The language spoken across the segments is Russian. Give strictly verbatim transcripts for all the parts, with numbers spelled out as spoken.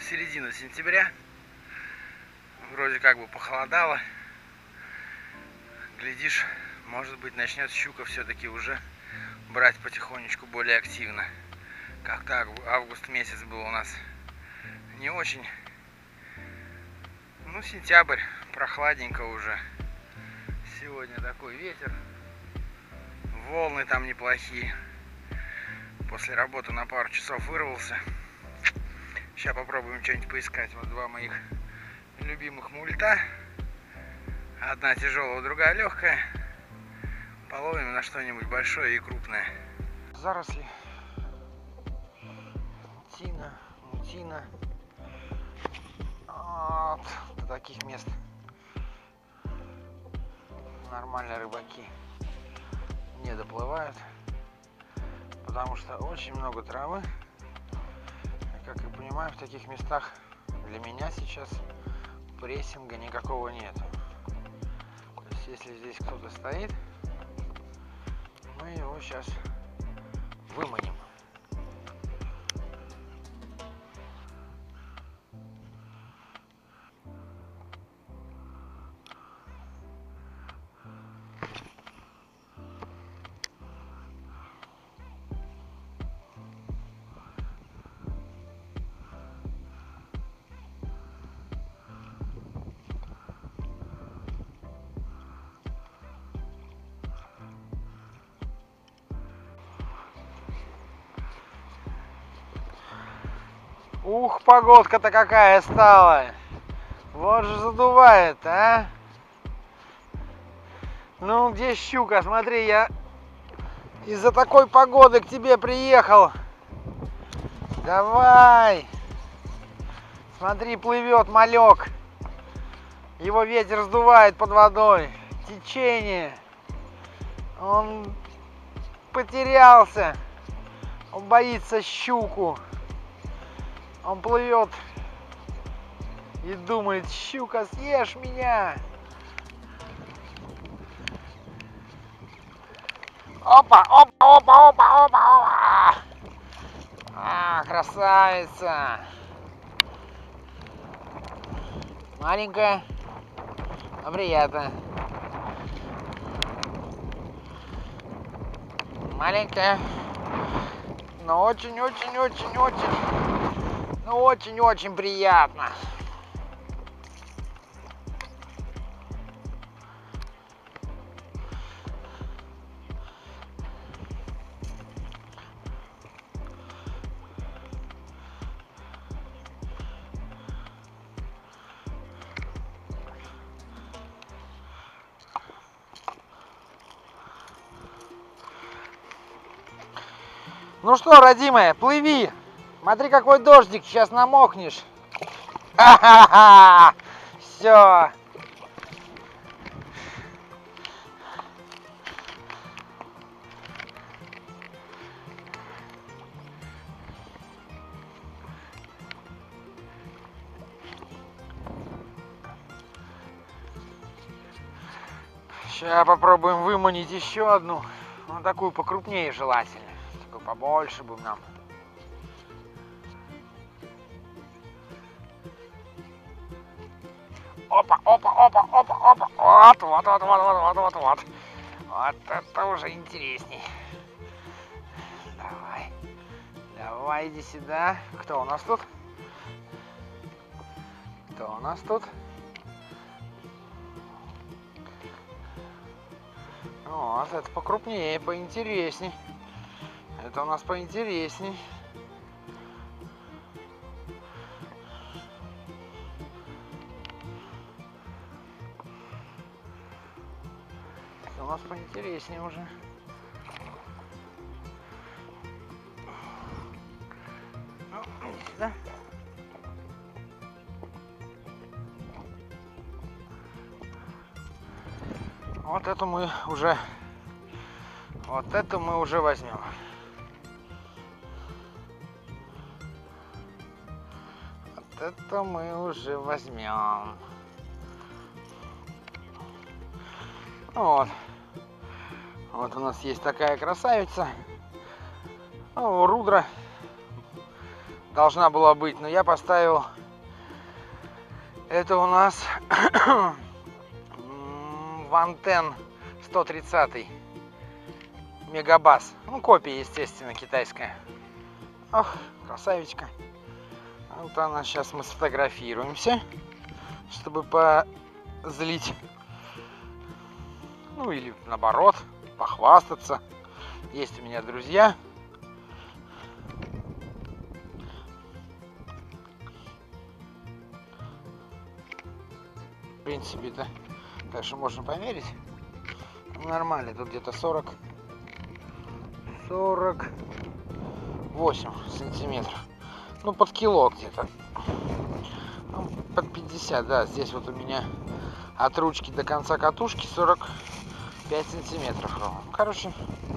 середина сентября. Вроде как бы похолодало. Глядишь, может быть, начнет щука все-таки уже брать потихонечку более активно. Как-то август месяц был у нас не очень. Ну, сентябрь, прохладненько уже. Сегодня такой ветер. Волны там неплохие. После работы на пару часов вырвался. Сейчас попробуем что-нибудь поискать. Вот два моих любимых мульта. Одна тяжелая, другая легкая. Половим на что-нибудь большое и крупное. Заросли. Тина, мутина. Вот. До таких мест нормальные рыбаки не доплывают. Потому что очень много травы. И, как я понимаю, в таких местах для меня сейчас прессинга никакого нет. То есть, если здесь кто-то стоит, мы его сейчас выманим. Ух, погодка-то какая стала. Вот же задувает, а. Ну, где щука? Смотри, я из-за такой погоды к тебе приехал. Давай. Смотри, плывет малек. Его ветер сдувает под водой. Течение. Он потерялся. Он боится щуку. Он плывет и думает: щука, съешь меня. Опа, опа, опа, опа, опа, опа. А, красавица. Маленькая, но приятно. Маленькая, но очень-очень-очень-очень. Ну, очень-очень приятно. Ну что, родимая, плыви. Смотри, какой дождик, сейчас намокнешь. Ха-ха-ха! Все. Сейчас попробуем выманить еще одну. Ну, такую покрупнее желательно. Такую побольше бы нам. Опа, опа, опа, опа, опа. Вот, вот, вот, вот, вот, вот, вот, вот. Вот это уже интересней. Давай. Давай, иди сюда. Кто у нас тут? Кто у нас тут? Вот, это покрупнее, поинтересней. Это у нас поинтересней. Это у нас поинтереснее уже. Ну, иди сюда. Вот эту мы уже, вот эту мы уже возьмем. Вот это мы уже возьмем. Вот. Вот у нас есть такая красавица. Ну, рудра. должна была быть, но я поставил, это у нас Вантен сто тридцать мегабас, ну копия, естественно, китайская. Ох, красавичка. Вот она, сейчас мы сфотографируемся, чтобы позлить, ну или наоборот похвастаться. Есть у меня друзья. В принципе, это, конечно, можно померить. Нормально, тут где-то сорок сорок восемь сантиметров. Ну, под кило где-то. Ну, под пятьдесят, да. Здесь вот у меня от ручки до конца катушки сорок пять сантиметров ровно. Короче,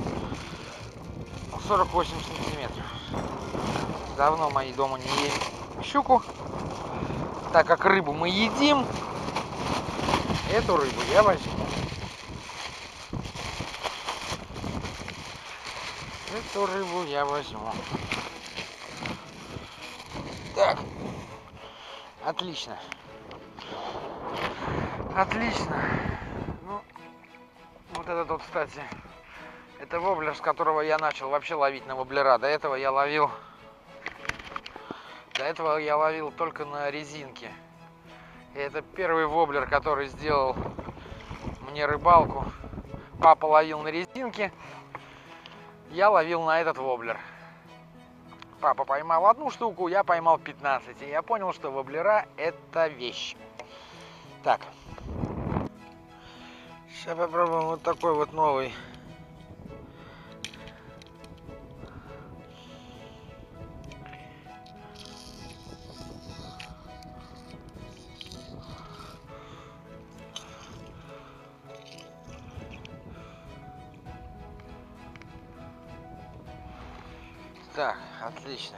сорок восемь сантиметров. Давно мои дома не ели щуку. Так как рыбу мы едим, эту рыбу я возьму. Эту рыбу я возьму. Так. Отлично. Отлично. Ну, вот этот вот, кстати, это воблер, с которого я начал вообще ловить на воблера. До этого я ловил... До этого я ловил только на резинке. И это первый воблер, который сделал мне рыбалку. Папа ловил на резинке, я ловил на этот воблер. Папа поймал одну штуку, я поймал пятнадцать. И я понял, что воблера это вещь. Так. Сейчас попробуем вот такой вот новый. Так, отлично.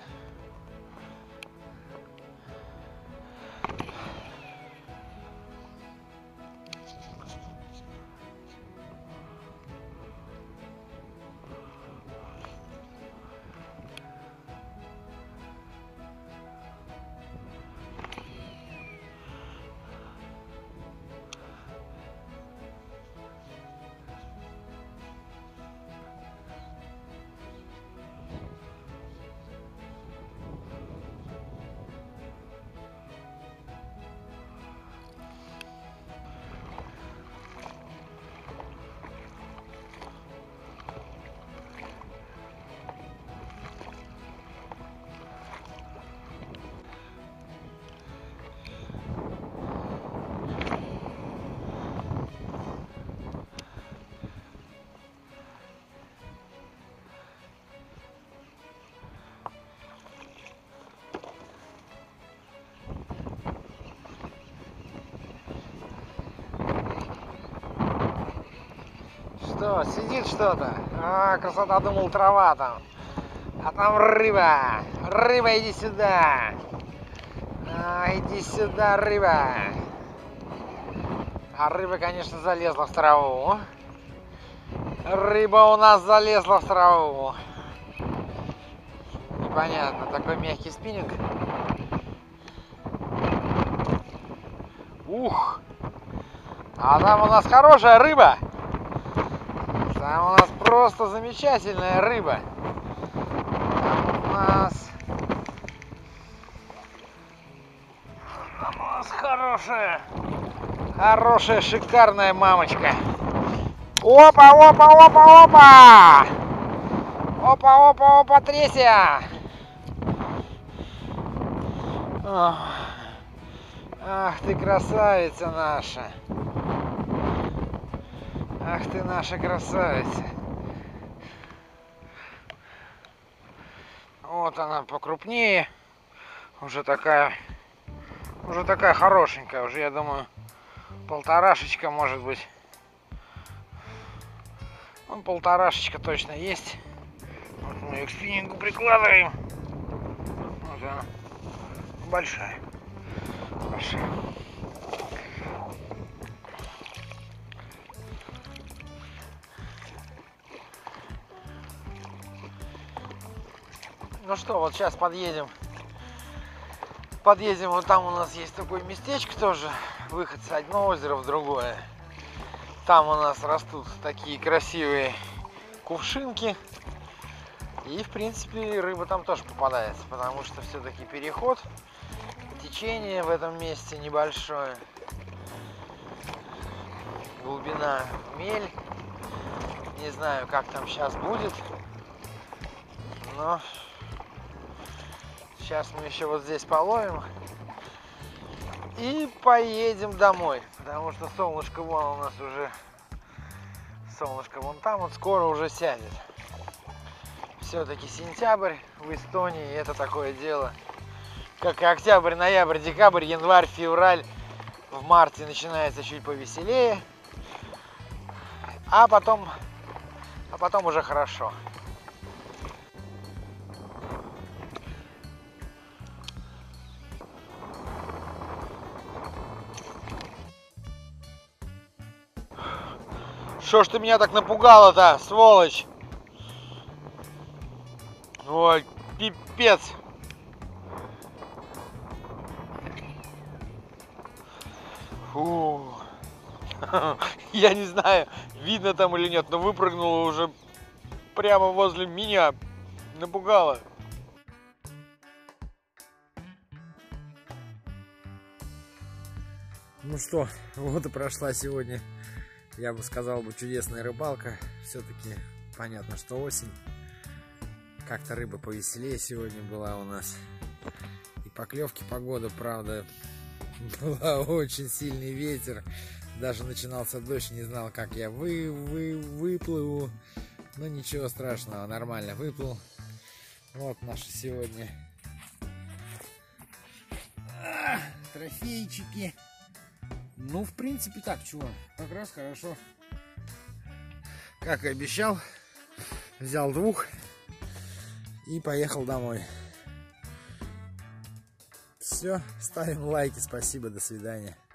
Что, сидит что-то? А, красота, думал, трава там. А там рыба. Рыба, иди сюда. А, иди сюда, рыба. А рыба, конечно, залезла в траву. Рыба у нас залезла в траву. Непонятно, такой мягкий спиннинг. Ух. А там у нас хорошая рыба. Там у нас просто замечательная рыба. Там у нас... Там у нас хорошая, хорошая, шикарная мамочка. Опа, опа, опа, опа! Опа, опа, опа, третья! Ах ты, красавица наша! Ах ты, наша красавица! Вот она покрупнее, уже такая, уже такая хорошенькая, уже, я думаю, полторашечка может быть. Ну, полторашечка точно есть. Вот мы ее к спиннингу прикладываем. Вот она, большая, большая. Ну что, вот сейчас подъедем подъедем, вот там у нас есть такое местечко тоже, выход с одного озера в другое. Там у нас растут такие красивые кувшинки. И, в принципе, рыба там тоже попадается, потому что все-таки переход, течение в этом месте небольшое. Глубина мель. Не знаю, как там сейчас будет, но сейчас мы еще вот здесь половим и поедем домой, потому что солнышко вон у нас уже, солнышко вон там вот скоро уже сядет. Все-таки сентябрь в Эстонии это такое дело, как и октябрь, ноябрь, декабрь, январь, февраль. В марте начинается чуть повеселее, а потом, а потом уже хорошо. Что ж ты меня так напугала-то, сволочь? Ой, пипец. Фу. Я не знаю, видно там или нет, но выпрыгнула уже прямо возле меня. Напугала. Ну что, вот и прошла сегодня, я бы сказал бы, чудесная рыбалка. Все-таки понятно, что осень. Как-то рыба повеселее сегодня была у нас. И поклевки, погода, правда, была очень сильный ветер. Даже начинался дождь, не знал, как я вы, вы, выплыву. Но ничего страшного, нормально выплыл. Вот наши сегодня а, трофейчики. Ну, в принципе, так, чего, как раз хорошо. Как и обещал, взял двух и поехал домой. Все, ставим лайки, спасибо, до свидания.